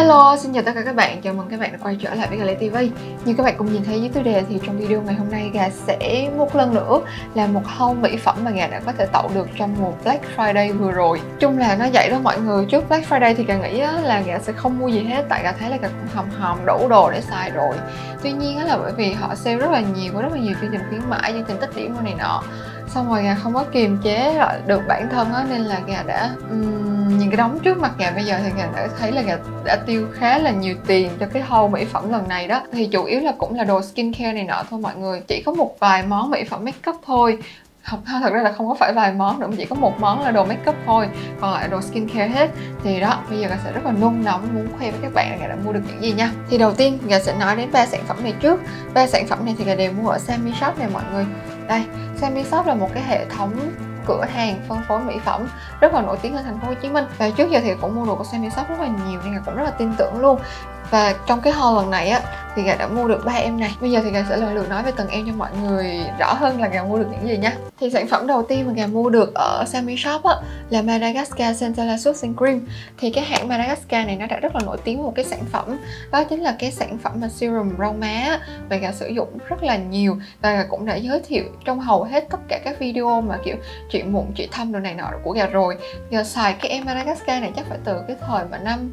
Hello, xin chào tất cả các bạn, chào mừng các bạn đã quay trở lại với Gà TV. Như các bạn cùng nhìn thấy dưới tiêu đề thì trong video ngày hôm nay Gà sẽ một lần nữa là một haul mỹ phẩm mà Gà đã có thể tậu được trong mùa Black Friday vừa rồi. Chung là nó vậy đó mọi người, trước Black Friday thì Gà nghĩ là Gà sẽ không mua gì hết, tại Gà thấy là Gà cũng hòm đủ đồ để xài rồi. Tuy nhiên là bởi vì họ sale rất là nhiều chương trình khuyến mãi, chương trình tích điểm này nọ. Xong rồi Gà không có kiềm chế lại được bản thân á, nên là Gà đã nhìn cái đống trước mặt Gà bây giờ thì Gà đã thấy là Gà đã tiêu khá là nhiều tiền cho cái haul mỹ phẩm lần này đó. Thì chủ yếu là cũng là đồ skincare này nọ thôi mọi người, chỉ có một vài món mỹ phẩm makeup thôi. Thật ra là không có phải vài món nữa mà chỉ có một món là đồ makeup thôi, còn lại đồ skincare hết. Thì đó, bây giờ Gà sẽ rất là nôn nóng muốn khoe với các bạn là Gà đã mua được những gì nha. Thì đầu tiên Gà sẽ nói đến 3 sản phẩm này trước. 3 sản phẩm này thì Gà đều mua ở Sammy Shop này mọi người. Đây, Sammy Shop là một cái hệ thống cửa hàng phân phối mỹ phẩm rất là nổi tiếng ở thành phố Hồ Chí Minh. Và trước giờ thì cũng mua đồ của Sammy Shop rất là nhiều nên Gà cũng rất là tin tưởng luôn. Và trong cái haul lần này á thì Gà đã mua được 3 em này. Bây giờ thì Gà sẽ lần lượt nói về từng em cho mọi người rõ hơn là Gà mua được những gì nha. Thì sản phẩm đầu tiên mà Gà mua được ở Sammy Shop á là Madagascar Centella Soothing Cream. Thì cái hãng Madagascar này nó đã rất là nổi tiếng với một cái sản phẩm, đó chính là cái sản phẩm mà serum rau má. Và Gà sử dụng rất là nhiều và Gà cũng đã giới thiệu trong hầu hết tất cả các video mà kiểu trị mụn, trị thâm đồ này nọ của Gà rồi. Gà xài cái em Madagascar này chắc phải từ cái thời mà năm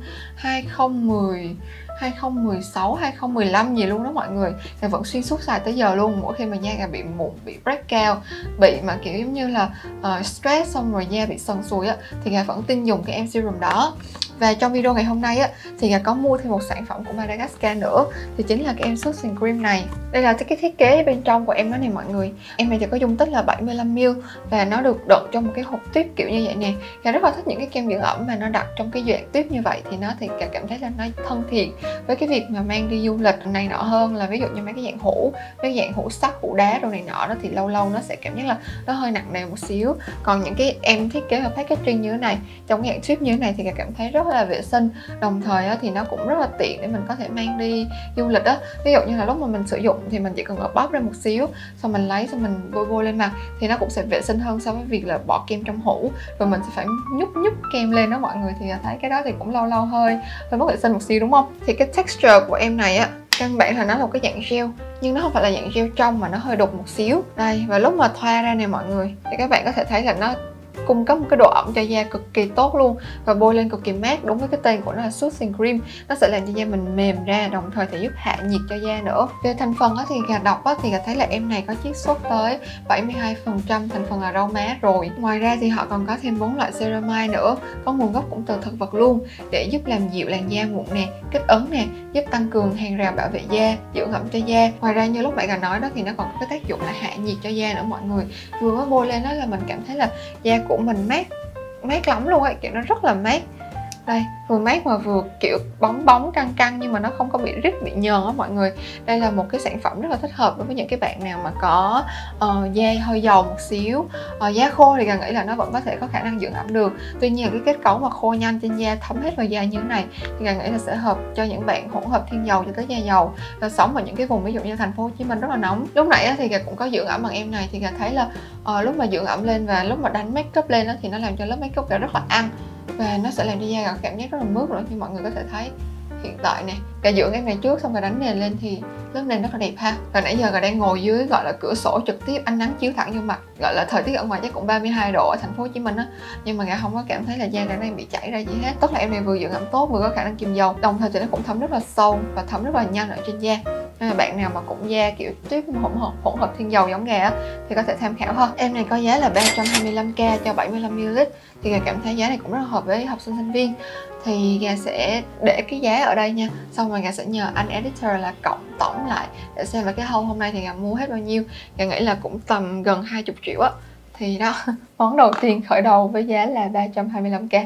2016, 2015 gì luôn đó mọi người. Gà vẫn xuyên suốt xài tới giờ luôn. Mỗi khi mà da Gà bị mụn, bị breakout, bị mà kiểu giống như là stress xong rồi da bị sần sùi á, thì Gà vẫn tin dùng cái em serum đó. Và trong video ngày hôm nay á thì Gà có mua thêm một sản phẩm của Madagascar nữa, thì chính là cái em Soothing Cream này. Đây là cái thiết kế bên trong của em nó này mọi người. Em này thì có dung tích là 75ml và nó được đựng trong một cái hộp tuyết kiểu như vậy nè. Gà rất là thích những cái kem dưỡng ẩm mà nó đặt trong cái dạng tuyết như vậy, thì Gà cảm thấy là nó thân thiện với cái việc mà mang đi du lịch này nọ hơn là ví dụ như mấy cái dạng hũ, mấy cái dạng hũ sắt, hũ đá đồ này nọ đó, thì lâu lâu nó sẽ cảm giác là nó hơi nặng nề một xíu. Còn những cái em thiết kế và packaging như thế này, trong cái dạng tuyết như thế này thì Gà cảm thấy rất là vệ sinh, đồng thời thì nó cũng rất là tiện để mình có thể mang đi du lịch á. Ví dụ như là lúc mà mình sử dụng thì mình chỉ cần bóp ra một xíu, xong mình lấy xong mình bôi lên mặt thì nó cũng sẽ vệ sinh hơn so với việc là bỏ kem trong hũ rồi mình sẽ phải nhúc kem lên đó mọi người. Thì thấy cái đó thì cũng lâu hơi mất vệ sinh một xíu đúng không? Thì cái texture của em này á, căn bản là nó là một cái dạng gel, nhưng nó không phải là dạng gel trong mà nó hơi đục một xíu. Đây, và lúc mà thoa ra nè mọi người, thì các bạn có thể thấy là nó cung cấp một cái độ ẩm cho da cực kỳ tốt luôn, và bôi lên cực kỳ mát, đúng với cái tên của nó là Soothing Cream. Nó sẽ làm cho da mình mềm ra, đồng thời thì giúp hạ nhiệt cho da nữa. Về thành phần thì Gà đọc thì Gà thấy là em này có chiết xuất tới 72% thành phần là rau má rồi. Ngoài ra thì họ còn có thêm 4 loại ceramide nữa, có nguồn gốc cũng từ thực vật luôn, để giúp làm dịu làn da mụn nè, kích ứng nè, giúp tăng cường hàng rào bảo vệ da, dưỡng ẩm cho da. Ngoài ra như lúc nãy Gà nói đó thì nó còn có cái tác dụng là hạ nhiệt cho da nữa mọi người. Vừa mới bôi lên đó là mình cảm thấy là da của mình mát lắm luôn ấy, kiểu nó rất là mát. Đây, vừa mát mà vừa kiểu bóng căng nhưng mà nó không có bị rít, bị nhờn á mọi người. Đây là một cái sản phẩm rất là thích hợp đối với những cái bạn nào mà có da hơi dầu một xíu. Da khô thì Gà nghĩ là nó vẫn có thể có khả năng dưỡng ẩm được. Tuy nhiên cái kết cấu mà khô nhanh trên da, thấm hết vào da như thế này thì Gà nghĩ là sẽ hợp cho những bạn hỗn hợp thiên dầu cho tới da dầu, và sống ở những cái vùng ví dụ như thành phố Hồ Chí Minh rất là nóng. Lúc nãy thì Gà cũng có dưỡng ẩm bằng em này, thì Gà thấy là lúc mà dưỡng ẩm lên và lúc mà đánh make up lên thì nó làm cho lớp make up Gà rất là ăn, và nó sẽ làm cho da Gà cảm giác rất là mướt nữa. Như mọi người có thể thấy hiện tại nè, Gà dưỡng em này trước xong rồi đánh nền lên thì lớp nền rất là đẹp ha. Và nãy giờ Gà đang ngồi dưới gọi là cửa sổ trực tiếp, ánh nắng chiếu thẳng vô mặt, gọi là thời tiết ở ngoài chắc cũng 32 độ ở thành phố Hồ Chí Minh á, nhưng mà Gà không có cảm thấy là da Gà đang bị chảy ra gì hết. Tức là em này vừa dưỡng ẩm tốt, vừa có khả năng kiềm dầu, đồng thời thì nó cũng thấm rất là sâu và thấm rất là nhanh ở trên da. Nên là bạn nào mà cũng da kiểu tuyết hỗn hợp thiên dầu giống Gà á thì có thể tham khảo ha. Em này có giá là 325k cho 75ml, thì Gà cảm thấy giá này cũng rất là hợp với học sinh sinh viên. Thì Gà sẽ để cái giá ở đây nha, xong rồi Gà sẽ nhờ anh editor là cộng tổng lại để xem là cái haul hôm nay thì Gà mua hết bao nhiêu. Gà nghĩ là cũng tầm gần 20 triệu á. Thì đó, món đầu tiên khởi đầu với giá là 325k.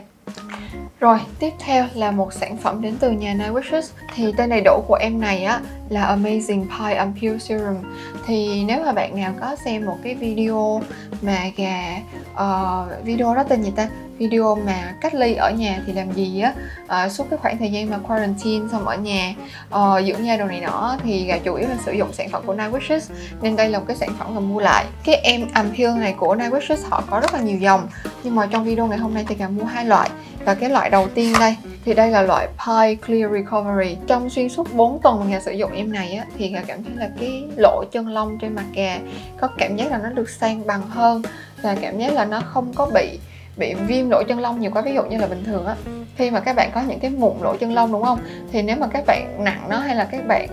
Rồi, tiếp theo là một sản phẩm đến từ nhà Nightwishes. Thì tên đầy đủ của em này á là Amazing Pie Unpure Serum. Thì nếu mà bạn nào có xem một cái video mà Gà video đó tên gì ta? Video mà cách ly ở nhà thì làm gì á, suốt cái khoảng thời gian mà quarantine xong ở nhà dưỡng da đồ này nọ, thì Gà chủ yếu là sử dụng sản phẩm của Nightwishes, nên đây là một cái sản phẩm Gà mua lại. Cái em Unpure này của Nightwishes họ có rất là nhiều dòng, nhưng mà trong video ngày hôm nay thì Gà mua 2 loại. Và cái loại đầu tiên đây Thì đây là loại Pie Clear Recovery. Trong xuyên suốt 4 tuần mà Gà sử dụng em này á, thì Gà cảm thấy là cái lỗ chân lông trên mặt Gà có cảm giác là nó được sang bằng hơn, và cảm giác là nó không có bị viêm lỗ chân lông nhiều quá. Ví dụ như là bình thường á, khi mà các bạn có những cái mụn lỗ chân lông đúng không, thì nếu mà các bạn nặng nó, hay là các bạn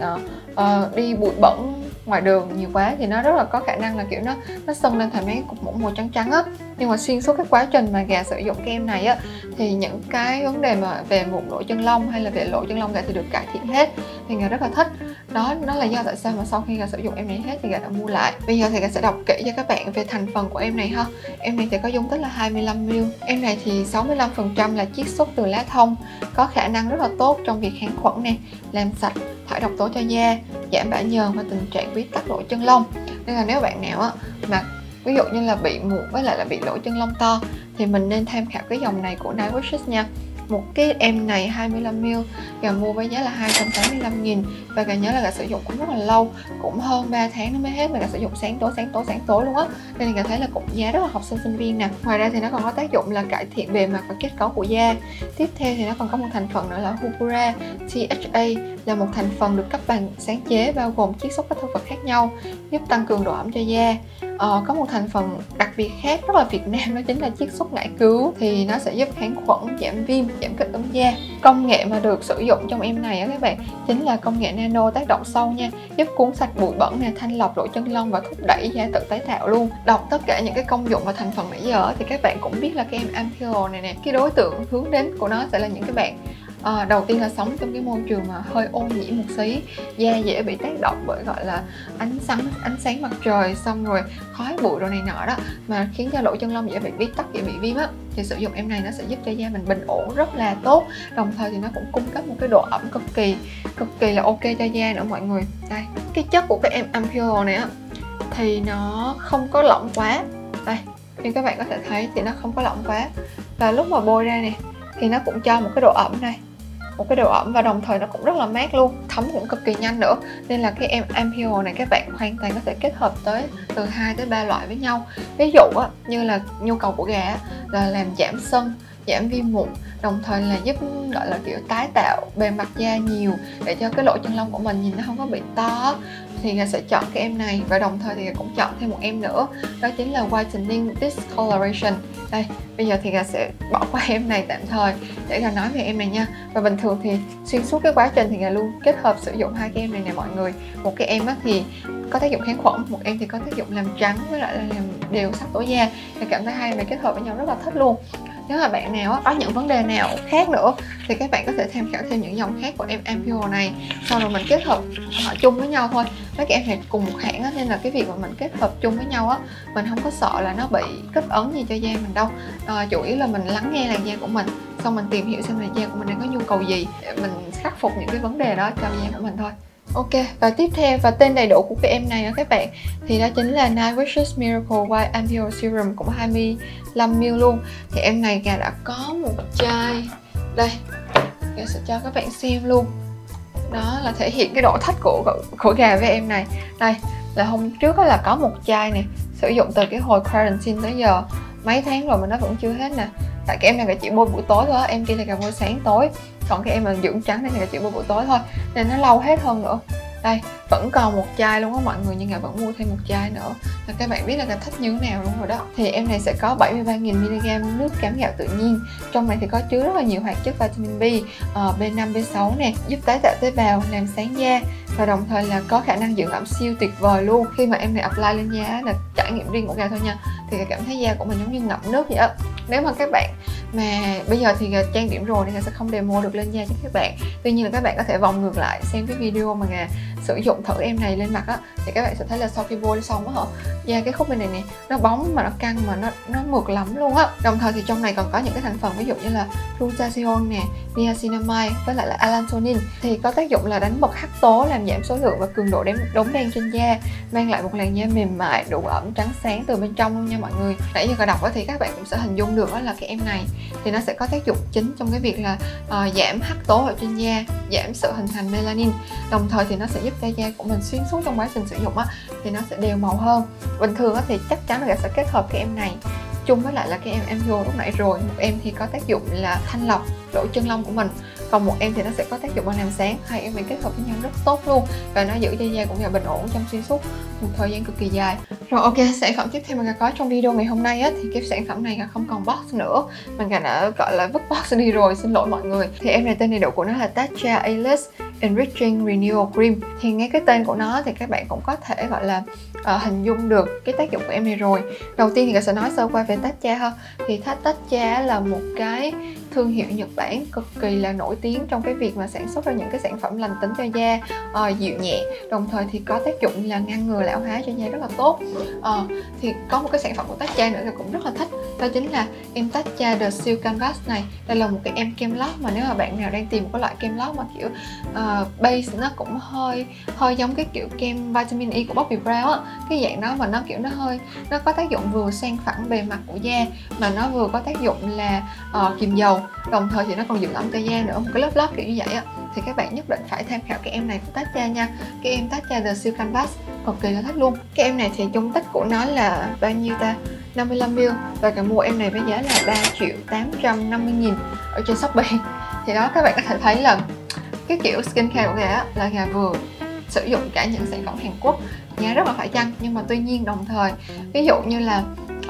đi bụi bẩn ngoài đường nhiều quá, thì nó rất là có khả năng là kiểu nó sưng lên thành mấy cục mụn màu trắng trắng á. Nhưng mà xuyên suốt cái quá trình mà Gà sử dụng kem này á, thì những cái vấn đề mà về mụn lỗ chân lông hay là về lỗ chân lông Gà thì được cải thiện hết, thì Gà rất là thích. Đó, nó là do tại sao mà sau khi Gà sử dụng em này hết thì Gà đã mua lại. Bây giờ thì Gà sẽ đọc kỹ cho các bạn về thành phần của em này ha. Em này thì có dung tích là 25ml. Em này thì 65% là chiết xuất từ lá thông, có khả năng rất là tốt trong việc kháng khuẩn nè, làm sạch, thải độc tố cho da, giảm bã nhờn và tình trạng bí tắc lỗ chân lông. Nên là nếu bạn nào á mà ví dụ như là bị mụn với lại là bị lỗ chân lông to, thì mình nên tham khảo cái dòng này của Nightwishes nha. Một cái em này 25ml Gà mua với giá là 285.000, và Gà nhớ là Gà sử dụng cũng rất là lâu, cũng hơn 3 tháng nó mới hết, và Gà sử dụng sáng tối luôn á, nên là Gà thấy là cũng giá rất là học sinh viên nè. Ngoài ra thì nó còn có tác dụng là cải thiện bề mặt và kết cấu của da. Tiếp theo thì nó còn có một thành phần nữa là Hubura THA, là một thành phần được cấp bằng sáng chế, bao gồm chiết xuất các thực vật khác nhau, giúp tăng cường độ ẩm cho da. Có một thành phần đặc biệt khác rất là Việt Nam, đó chính là chiết xuất ngải cứu, thì nó sẽ giúp kháng khuẩn, giảm viêm, giảm kích ứng da. Công nghệ mà được sử dụng trong em này á các bạn, chính là công nghệ nano tác động sâu nha, giúp cuốn sạch bụi bẩn nè, thanh lọc lỗ chân lông và thúc đẩy da tự tái tạo luôn. Đọc tất cả những cái công dụng và thành phần nãy giờ thì các bạn cũng biết là cái em Ampoule này nè, cái đối tượng hướng đến của nó sẽ là những cái bạn đầu tiên là sống trong cái môi trường mà hơi ô nhiễm một xí, da dễ bị tác động bởi gọi là ánh sáng mặt trời, xong rồi khói bụi rồi này nọ đó, mà khiến cho lỗ chân lông dễ bị bí tắc, dễ bị viêm á, thì sử dụng em này nó sẽ giúp cho da mình bình ổn rất là tốt. Đồng thời thì nó cũng cung cấp một cái độ ẩm cực kỳ là ok cho da nữa mọi người. Đây, cái chất của cái em Ampoule này á thì nó không có lỏng quá. Đây, như các bạn có thể thấy thì nó không có lỏng quá, và lúc mà bôi ra nè thì nó cũng cho một cái độ ẩm này, một cái độ ẩm, và đồng thời nó cũng rất là mát luôn, thấm cũng cực kỳ nhanh nữa. Nên là cái em Ampoule này các bạn hoàn toàn có thể kết hợp từ 2 tới 3 loại với nhau. Ví dụ á, như là nhu cầu của Gà là làm giảm sưng, giảm viêm mụn, đồng thời là giúp gọi là kiểu tái tạo bề mặt da nhiều để cho cái lỗ chân lông của mình nhìn nó không có bị to, thì Gà sẽ chọn cái em này. Và đồng thời thì Gà cũng chọn thêm một em nữa, đó chính là Whitening Discoloration. Đây, bây giờ thì Gà sẽ bỏ qua em này tạm thời để Gà nói về em này nha. Và bình thường thì xuyên suốt cái quá trình thì Gà luôn kết hợp sử dụng hai cái em này nè mọi người. Một cái em á thì có tác dụng kháng khuẩn, một em thì có tác dụng làm trắng với lại là làm đều sắc tố da. Gà cảm thấy hai em này kết hợp với nhau rất là thích luôn. Nếu mà bạn nào có những vấn đề nào khác nữa thì các bạn có thể tham khảo thêm những dòng khác của em Ampoule này, sau rồi mình kết hợp họ chung với nhau thôi. Mấy cái em này cùng một hãng á, nên là cái việc mà mình kết hợp chung với nhau á, mình không có sợ là nó bị kích ứng gì cho da mình đâu. Chủ yếu là mình lắng nghe làn da của mình, xong mình tìm hiểu xem là da của mình đang có nhu cầu gì để mình khắc phục những cái vấn đề đó cho da của mình thôi. Ok, và tiếp theo, và tên đầy đủ của cái em này đó các bạn, thì đó chính là Nightwishes Miracle White Ampoule Serum, cũng 25ml luôn. Thì em này Gà đã có một chai, đây, Gà sẽ cho các bạn xem luôn. Đó là thể hiện cái độ thích của Gà với em này. Đây, là hôm trước là có một chai này, sử dụng từ cái hồi quarantine tới giờ mấy tháng rồi mà nó vẫn chưa hết nè. Tại cái em này Gà chỉ bôi buổi tối thôi, em kia thì Gà bôi sáng tối, còn cái em là dưỡng trắng này thì Gà chỉ bôi buổi tối thôi, nên nó lâu hết hơn nữa. Đây, vẫn còn một chai luôn á mọi người, nhưng Gà vẫn mua thêm một chai nữa. Là các bạn biết là Gà thích như thế nào luôn rồi đó. Thì em này sẽ có 73.000mg nước cám gạo tự nhiên. Trong này thì có chứa rất là nhiều hoạt chất vitamin B, B5, B6 nè, giúp tái tạo tế bào, làm sáng da, và đồng thời là có khả năng dưỡng ẩm siêu tuyệt vời luôn. Khi mà em này apply lên da là trải nghiệm riêng của Gà thôi nha, thì Gà cảm thấy da của mình giống như ngậm nước vậy á. Nếu mà các bạn mà bây giờ thì Gà trang điểm rồi nên Gà sẽ không demo được lên da cho các bạn. Tuy nhiên là các bạn có thể vòng ngược lại xem cái video mà Gà sử dụng thử em này lên mặt á, thì các bạn sẽ thấy là sau khi bôi xong á hả, da cái khúc bên này nè nó bóng mà nó căng mà nó mượt lắm luôn á. Đồng thời thì trong này còn có những cái thành phần ví dụ như là glutathione nè, niacinamide với lại là allantonin, thì có tác dụng là đánh bật hắc tố, làm giảm số lượng và cường độ đốm đen trên da, mang lại một làn da mềm mại, đủ ẩm, trắng sáng từ bên trong luôn nha mọi người. Nãy giờ Gà đọc thì các bạn cũng sẽ hình dung được đó là cái em này thì nó sẽ có tác dụng chính trong cái việc là giảm hắc tố ở trên da, giảm sự hình thành melanin. Đồng thời thì nó sẽ giúp cho da của mình xuyên suốt trong quá trình sử dụng á thì nó sẽ đều màu hơn. Bình thường á thì chắc chắn là Gà sẽ kết hợp cái em này chung với lại là cái em vô lúc nãy rồi. Một em thì có tác dụng là thanh lọc lỗ chân lông của mình, còn một em thì nó sẽ có tác dụng làm sáng. Hai em này kết hợp với nhau rất tốt luôn, và nó giữ cho da cũng là bình ổn trong xuyên suốt một thời gian cực kỳ dài. Rồi ok, sản phẩm tiếp theo mình có trong video ngày hôm nay á, thì cái sản phẩm này không còn box nữa, mình đã gọi là vứt box đi rồi, xin lỗi mọi người. Thì em này tên đầy đủ của nó là Tatcha A-List Enriching Renewal Cream. Thì nghe cái tên của nó thì các bạn cũng có thể gọi là hình dung được cái tác dụng của em này rồi. Đầu tiên thì sẽ nói sơ qua về Tatcha ha. Thì Tatcha là một cái thương hiệu Nhật Bản cực kỳ là nổi tiếng trong cái việc mà sản xuất ra những cái sản phẩm lành tính cho da, dịu nhẹ, đồng thời thì có tác dụng là ngăn ngừa lão hóa cho da rất là tốt. Thì có một cái sản phẩm của Tatcha nữa là cũng rất là thích, đó chính là em Tatcha The Silk Canvas này. Đây là một cái em kem lót mà nếu mà bạn nào đang tìm một cái loại kem lót mà kiểu base nó cũng hơi giống cái kiểu kem vitamin E của Bobbi Brown á, cái dạng đó mà nó có tác dụng vừa san phẳng bề mặt của da mà nó vừa có tác dụng là kiềm dầu, đồng thời thì nó còn giữ ẩm cho da nữa, một cái lớp lót kiểu như vậy á. Thì các bạn nhất định phải tham khảo cái em này của Tatcha nha, cái em Tatcha The Silk Canvas cực kỳ là thích luôn. Cái em này thì dung tích của nó là bao nhiêu ta, 55ml, và cả mua em này với giá là 3.850.000 ở trên Shopee. Thì đó, các bạn có thể thấy là cái kiểu skincare của gà là gà vừa sử dụng cả những sản phẩm Hàn Quốc giá rất là phải chăng, nhưng mà tuy nhiên đồng thời ví dụ như là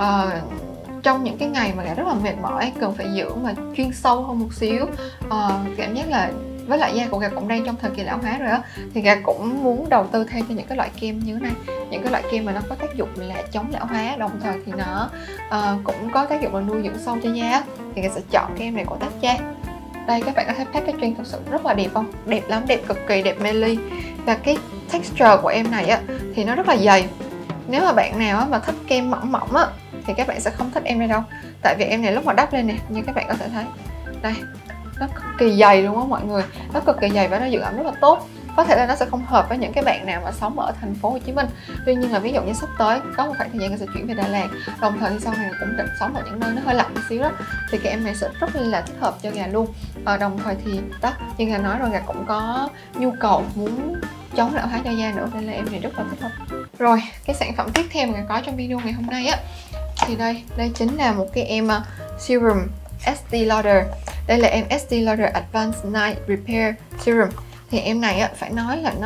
trong những cái ngày mà gà rất là mệt mỏi, cần phải dưỡng mà chuyên sâu hơn một xíu, cảm giác là với lại da của gà cũng đang trong thời kỳ lão hóa rồi á, thì gà cũng muốn đầu tư thêm cho những cái loại kem như thế này, những cái loại kem mà nó có tác dụng là chống lão hóa, đồng thời thì nó cũng có tác dụng là nuôi dưỡng sâu cho da, thì gà sẽ chọn cái em này của Tatcha. Đây, các bạn có thấy packaging thật sự rất là đẹp không? Đẹp lắm, đẹp cực kỳ, đẹp mê ly. Và cái texture của em này á thì nó rất là dày. Nếu mà bạn nào mà thích kem mỏng mỏng á thì các bạn sẽ không thích em này đâu. Tại vì em này lúc mà đắp lên nè, như các bạn có thể thấy, đây, nó cực kỳ dày luôn á mọi người. Nó cực kỳ dày và nó giữ ẩm rất là tốt. Có thể là nó sẽ không hợp với những cái bạn nào mà sống ở thành phố Hồ Chí Minh. Tuy nhiên là ví dụ như sắp tới có một khoảng thời gian người sẽ chuyển về Đà Lạt, đồng thời thì sau này cũng định sống ở những nơi nó hơi lạnh một xíu đó, thì cái em này sẽ rất là thích hợp cho gà luôn. Đồng thời thì đó, như gà nói rồi, gà cũng có nhu cầu muốn chống lão hóa cho da nữa, nên là em này rất là thích hợp. Rồi, cái sản phẩm tiếp theo mà gà có trong video ngày hôm nay á, thì đây chính là một cái em serum Estée Lauder. Đây là em Estée Lauder Advanced Night Repair Serum. Thì em này á, phải nói là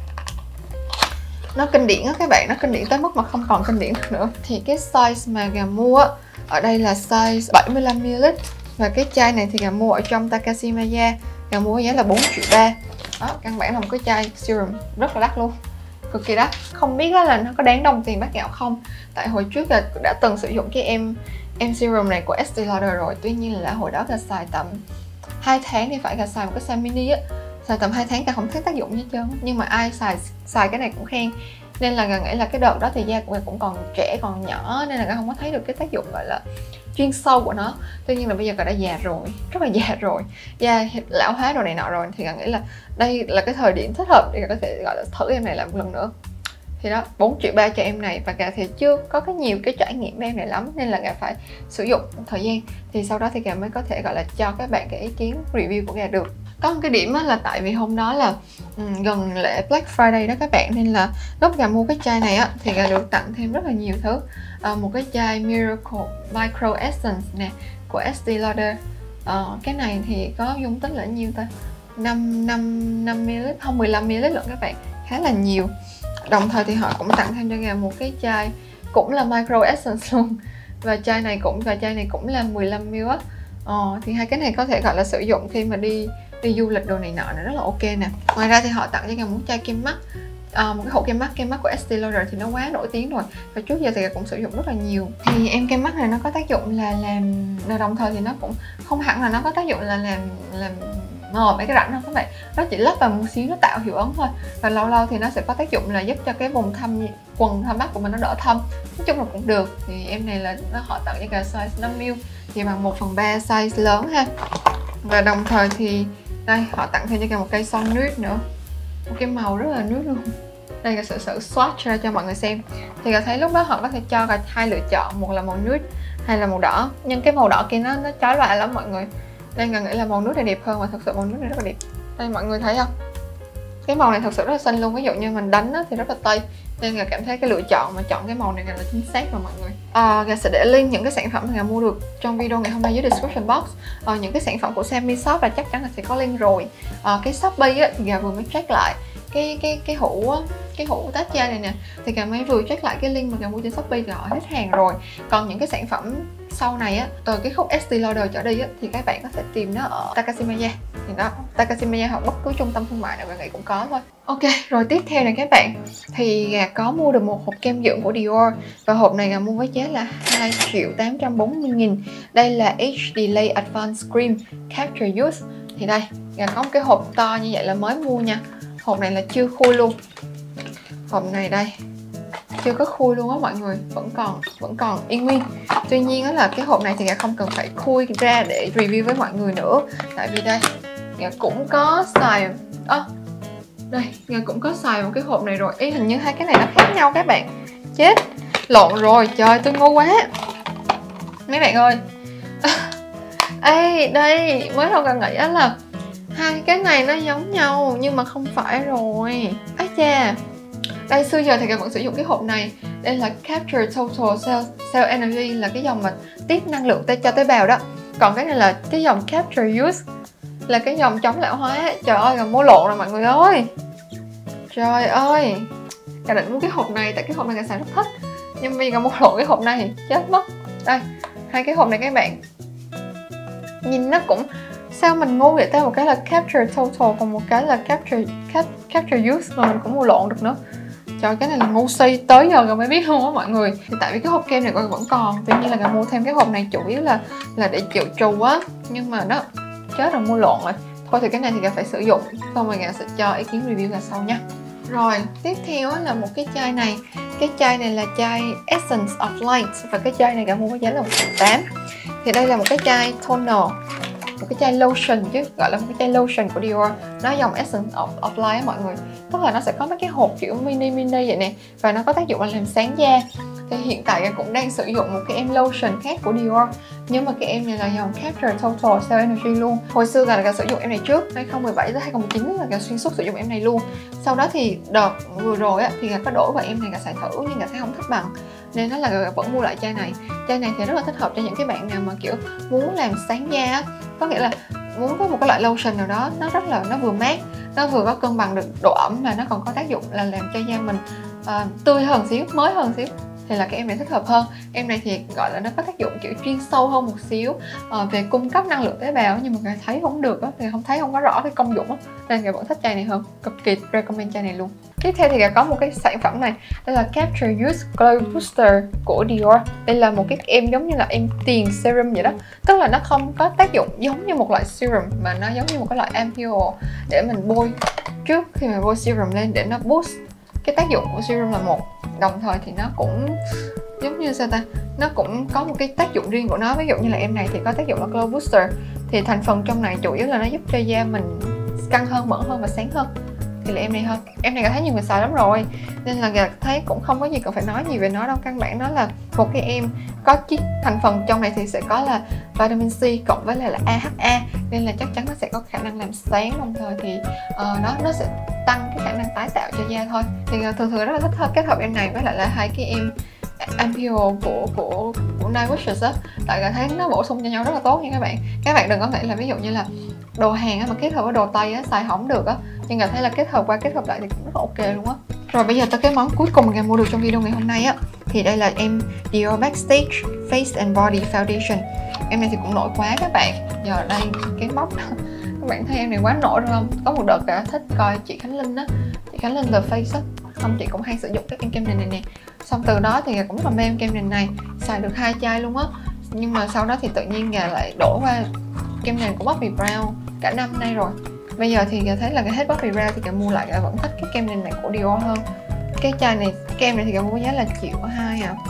nó kinh điển á các bạn, nó kinh điển tới mức mà không còn kinh điển được nữa. Thì cái size mà gà mua á, ở đây là size 75ml, và cái chai này thì gà mua ở trong Takashimaya, gà mua giá là 4,3 triệu. Đó, căn bản là một cái chai serum rất là đắt luôn, cực kỳ đắt. Không biết là nó có đáng đồng tiền bát gạo không, tại hồi trước là đã từng sử dụng cái em serum này của Estée Lauder rồi. Tuy nhiên là hồi đó là xài tầm 2 tháng thì phải, là xài một cái size mini á, xài tầm 2 tháng cả không thấy tác dụng gì hết trơn. Nhưng mà ai xài cái này cũng khen, nên là nghĩ là cái đợt đó thì da của mình cũng còn trẻ, còn nhỏ, nên là không có thấy được cái tác dụng gọi là chuyên sâu của nó. Tuy nhiên là bây giờ cả đã già rồi, rất là già rồi, da lão hóa rồi này nọ rồi, thì nghĩ là đây là cái thời điểm thích hợp để có thể gọi là thử em này lại một lần nữa. Thì đó, 4,3 triệu cho em này, và gà thì chưa có nhiều cái trải nghiệm với em này lắm, nên là gà phải sử dụng một thời gian, thì sau đó thì gà mới có thể gọi là cho các bạn cái ý kiến review của gà được. Có một cái điểm là tại vì hôm đó là gần lễ Black Friday đó các bạn, nên là lúc gà mua cái chai này á thì gà được tặng thêm rất là nhiều thứ. Một cái chai Miracle Micro Essence nè của Estée Lauder. Cái này thì có dung tích là nhiêu ta? 5ml, không 15ml lận các bạn, khá là nhiều. Đồng thời thì họ cũng tặng thêm cho gà một cái chai cũng là Micro Essence luôn, và chai này cũng là 15ml á. Thì hai cái này có thể gọi là sử dụng khi mà đi du lịch đồ này nọ, nó rất là ok nè. Ngoài ra thì họ tặng cho gà một chai kem mắt, một cái hộp kem mắt của Estée Lauder thì nó quá nổi tiếng rồi, và trước giờ thì gà cũng sử dụng rất là nhiều. Thì em kem mắt này nó có tác dụng là làm, đồng thời thì nó cũng không hẳn là nó có tác dụng là làm mờ mấy cái rãnh đâu các bạn, nó chỉ lấp vào một xíu, nó tạo hiệu ấn thôi, và lâu lâu thì nó sẽ có tác dụng là giúp cho cái vùng quầng thâm mắt của mình nó đỡ thâm. Nói chung là cũng được. Thì em này là họ tặng cho cả size 5ml, thì bằng 1/3 size lớn ha. Và đồng thời thì đây họ tặng thêm cho cả một cây son nude nữa, một cái màu rất là nude luôn. Đây là sự swatch ra cho mọi người xem. Thì thấy lúc đó họ có thể cho cả hai lựa chọn, một là màu nude hay là màu đỏ, nhưng cái màu đỏ kia nó chói lòa lắm mọi người. Đây là nghĩ là màu nude này đẹp hơn, và thật sự màu nude này rất là đẹp. Đây mọi người thấy không, cái màu này thật sự rất là xinh luôn. Ví dụ như mình đánh thì rất là tây, nên là cảm thấy cái lựa chọn mà chọn cái màu này là chính xác rồi mọi người. Gà sẽ để link những cái sản phẩm mà mua được trong video ngày hôm nay dưới description box. Những cái sản phẩm của Sammy Shop là chắc chắn là sẽ có link rồi. Cái Shopee á, thì Gà vừa mới check lại cái hũ tách chai này nè, thì Gà mới vừa check lại cái link mà Gà mua trên Shopee thì họ hết hàng rồi. Còn những cái sản phẩm sau này á, từ cái khúc Estée Lauder trở đi á, thì các bạn có thể tìm nó ở Takashimaya. Thì đó, Takashimaya hoặc bất cứ trung tâm thương mại nào Gà nghĩ cũng có thôi. Ok, rồi tiếp theo này các bạn, thì Gà có mua được một hộp kem dưỡng của Dior. Và hộp này Gà mua với giá là 2.840.000. Đây là Age Delay Advanced Cream Capture Youth. Thì đây, Gà có một cái hộp to như vậy là mới mua nha. Hộp này là chưa khui luôn. Hộp này đây, chưa có khui luôn á mọi người, vẫn còn yên nguyên. Tuy nhiên á là cái hộp này thì Gà không cần phải khui ra để review với mọi người nữa. Tại vì đây, Gà cũng có xài đây, Gà cũng có xài một cái hộp này rồi. Ý, hình như hai cái này nó khác nhau các bạn. Chết, lộn rồi, trời tôi ngu quá mấy bạn ơi. Ê, đây, mới đầu Gà nghĩ là hai cái này nó giống nhau nhưng mà không phải rồi. Ái cha, đây xưa giờ thì Gà vẫn sử dụng cái hộp này. Đây là Capture Total Cell Energy, là cái dòng mà tiếp năng lượng cho tế bào đó. Còn cái này là cái dòng Capture Youth, là cái dòng chống lão hóa. Trời ơi, Gà mua lộn rồi mọi người ơi. Trời ơi, Gà định mua cái hộp này tại cái hộp này Gà xài rất thích, nhưng bây giờ Gà mua lộn cái hộp này thì chết mất. Đây, hai cái hộp này các bạn, nhìn nó cũng sao mình ngu vậy ta, một cái là Capture Total còn một cái là Capture Youth mà mình cũng mua lộn được nữa. Trời, cái này là ngu si, tới giờ Gà mới biết luôn á mọi người. Thì tại vì cái hộp kem này vẫn còn, tuy nhiên là Gà mua thêm cái hộp này chủ yếu là để chịu trù á, nhưng mà nó chết rồi, mua lộn rồi. Thôi thì cái này thì Gà phải sử dụng, xong rồi Gà sẽ cho ý kiến review Gà sau nha. Rồi, tiếp theo là một cái chai này. Cái chai này là chai Essence of Light. Và cái chai này Gà mua với giá là 1.800.000. Thì đây là một cái chai toner, một cái chai lotion chứ, gọi là một cái chai lotion của Dior. Nó dòng Essence of Light á mọi người. Tức là nó sẽ có mấy cái hộp kiểu mini vậy nè, và nó có tác dụng là làm sáng da. Thì hiện tại Gà cũng đang sử dụng một cái em lotion khác của Dior, nhưng mà cái em này là dòng Capture Total Cell Energy luôn. Hồi xưa Gà sử dụng em này trước 2017 tới 2019 là Gà xuyên suốt sử dụng em này luôn. Sau đó thì đợt vừa rồi á, thì Gà có đổi vào em này Gà xài thử, nhưng Gà thấy không thích bằng, nên nó là Gà vẫn mua lại chai này. Chai này thì rất là thích hợp cho những cái bạn nào mà kiểu muốn làm sáng da á, có nghĩa là muốn có một cái loại lotion nào đó nó vừa mát, nó vừa có cân bằng được độ ẩm, mà nó còn có tác dụng là làm cho da mình tươi hơn xíu, mới hơn xíu, thì là cái em này thích hợp hơn. Em này thì gọi là nó có tác dụng kiểu chuyên sâu hơn một xíu về cung cấp năng lượng tế bào, nhưng mà Gà thấy không được á, thì không có rõ cái công dụng á, nên Gà vẫn thích chai này hơn, cực kỳ recommend chai này luôn. Tiếp theo thì Gà có một cái sản phẩm này, đây là Capture Youth Glow Booster của Dior. Đây là một cái em giống như là em tiền serum vậy đó, tức là nó không có tác dụng giống như một loại serum, mà nó giống như một cái loại ampoule để mình bôi trước khi mà bôi serum lên, để nó boost cái tác dụng của serum là một, đồng thời thì nó cũng giống như sao ta, nó cũng có một cái tác dụng riêng của nó. Ví dụ như là em này thì có tác dụng là glow booster, thì thành phần trong này chủ yếu là nó giúp cho da mình căng hơn, mỡ hơn và sáng hơn, thì là em này hơn. Em này Gà thấy nhiều người xài lắm rồi, nên là Gà thấy cũng không có gì cần phải nói gì về nó đâu. Căn bản nó là một cái em có chiếc thành phần trong này thì sẽ có là vitamin C cộng với là AHA, nên là chắc chắn nó sẽ có khả năng làm sáng, đồng thời thì nó sẽ tăng cái khả năng tái tạo cho da thôi. Thì thường rất là thích kết hợp em này với lại là hai cái em ampoule của Night Wishes á, tại Gà thấy nó bổ sung cho nhau rất là tốt nha các bạn. Các bạn đừng có nghĩ là ví dụ như là đồ Hàn á mà kết hợp với đồ Tây á xài không được á, nhưng Gà thấy là kết hợp qua kết hợp lại thì cũng rất là ok luôn á. Rồi bây giờ tới cái món cuối cùng mà Gà mua được trong video ngày hôm nay á, thì đây là em Dior Backstage Face and Body Foundation. Em này thì cũng nổi quá các bạn. Giờ đây cái bóc các bạn thấy em này quá nổi rồi không? Có một đợt Gà thích coi chị Khánh Linh á, chị Khánh Linh The Face á, xong chị cũng hay sử dụng cái em kem này nè. Xong từ đó thì Gà cũng rất là mê em kem này, xài được 2 chai luôn á. Nhưng mà sau đó thì tự nhiên Gà lại đổi qua kem này của Bobbi Brown cả năm nay rồi. Bây giờ thì Gà thấy là Gà hết Bobbi Brown thì Gà mua lại, Gà vẫn thích cái kem này của Dior hơn. Cái chai này, cái em này thì Gà mua giá là 1.200.000 à,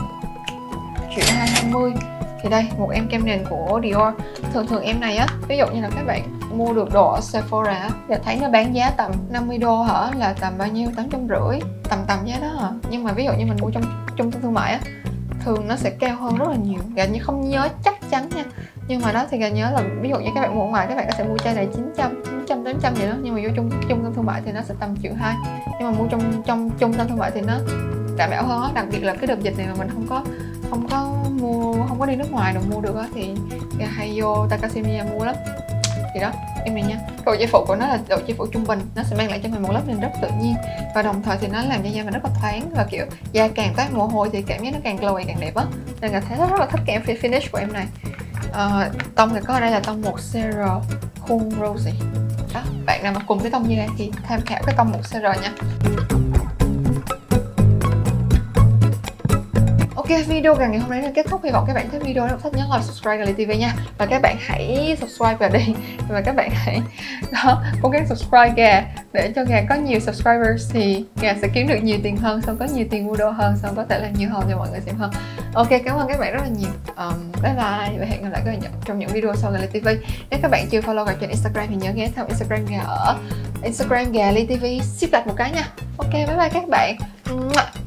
1.220.000. Thì đây, một em kem nền của Dior. Thường em này á, ví dụ như là các bạn mua được đồ ở Sephora á, Gà thấy nó bán giá tầm 50 đô hả, là tầm bao nhiêu, 850, tầm giá đó hả. Nhưng mà ví dụ như mình mua trong trung tâm thương mại á, thường nó sẽ cao hơn rất là nhiều. Gà như không nhớ chắc chắn nha, nhưng mà đó thì Gà nhớ là ví dụ như các bạn mua ở ngoài, các bạn có thể mua chai này 900, 800 vậy đó, nhưng mà vô trung tâm thương mại thì nó sẽ tầm 1.200.000. Nhưng mà mua trong trung tâm thương mại thì nó đảm bảo hơn á. Đặc biệt là cái đợt dịch này mà mình không có đi nước ngoài đâu mua được á, thì hay vô Takashimiya mua lắm. Thì đó em này nha, độ che phủ của nó là độ che phủ trung bình, nó sẽ mang lại cho mình một lớp nền rất tự nhiên, và đồng thời thì nó làm cho da mình rất là thoáng, và kiểu da càng toát mồ hôi thì cảm giác nó càng glowy, càng đẹp á. Nên là thấy rất là thích cái em finish của em này. Tông thì có ở đây là tông 1CR Cool Rosy. Đó, bạn nào mà cùng cái tông như này thì tham khảo cái tông 1CR nha. Ok, video ngày hôm nay là kết thúc. Hy vọng các bạn thích video. Nếu thích nhớ like, subscribe Gà Ly TV nha. Và các bạn hãy subscribe Gà đi. Và các bạn hãy cố gắng subscribe Gà để cho Gà có nhiều subscribers thì Gà sẽ kiếm được nhiều tiền hơn, xong có nhiều tiền mua đồ hơn, xong có thể làm nhiều hơn cho mọi người xem hơn. Ok, cảm ơn các bạn rất là nhiều. Bye bye và hẹn gặp lại các bạn trong những video sau Gà Ly TV. Nếu các bạn chưa follow Gà trên Instagram thì nhớ ghé theo Instagram Gà ở Instagram Gà Ly TV, ship đặt một cái nha. Ok, bye bye các bạn.